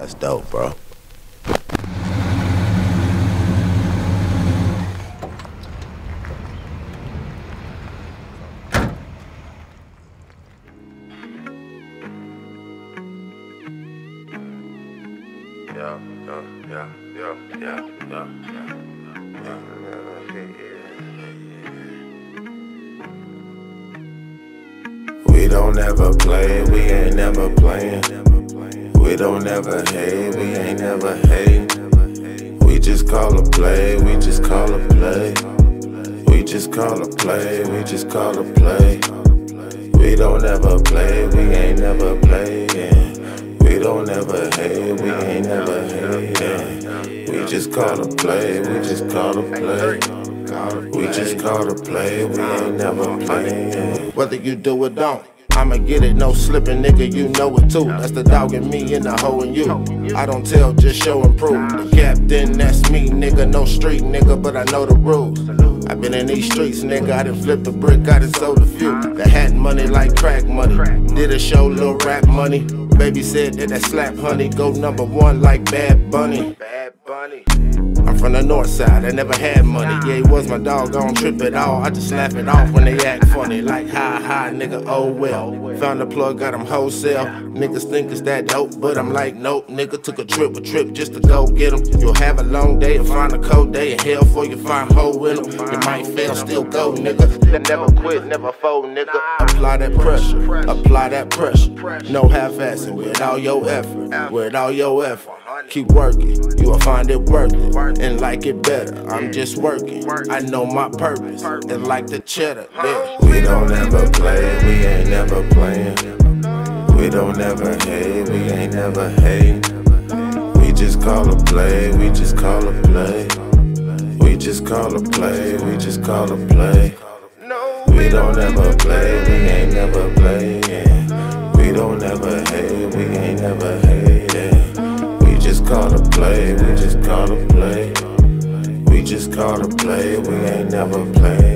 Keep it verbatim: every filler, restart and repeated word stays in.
That's dope, bro. Yeah, yeah, yeah, yeah, yeah, yeah, yeah. We don't ever play, we ain't never playing. We don't ever hate, we ain't never hating. We just call a play, we just call a play. We just call a play, we just call a play. We don't ever play, we ain't never playing. We don't ever hate, we ain't never hating. We just call a play, we just call a play. We just call a play, we ain't never playing. Whether you do or don't, I'ma get it, no slipping, nigga, you know it too. That's the dog in me and the hoe in you. I don't tell, just show and prove. The captain, that's me, nigga, no street, nigga, but I know the rules. I been in these streets, nigga, I done flipped a brick, I done sold a few. That had money like crack money. Did a show, little rap money. Baby said that that slap honey go number one like Bad Bunny. Bad Bunny. I'm from the north side, I never had money. Yeah, he was my dog, I don't trip at all. I just laugh it off when they act funny. Like, ha ha, nigga, oh well. Found the plug, got him wholesale. Niggas think it's that dope, but I'm like, nope. Nigga took a trip, a trip just to go get him. You'll have a long day and find a cold day. In hell for you find hole in him. You might fail, still go, nigga. Never quit, never fold, nigga. Apply that pressure, apply that pressure. No half-assing with all your effort, with all your effort. Keep working, you will find it worth it, and like it better. I'm just working, I know my purpose, and like the cheddar, yeah. We don't ever play, we ain't never playing. We don't ever hate, we ain't never hating. We just call a play, we just call a play. We just call a play, we just call a play. We don't ever play, we ain't never playing. We don't ever hate, we ain't never hating. We just call a play, we just call a play. We just call a play, we ain't never playing.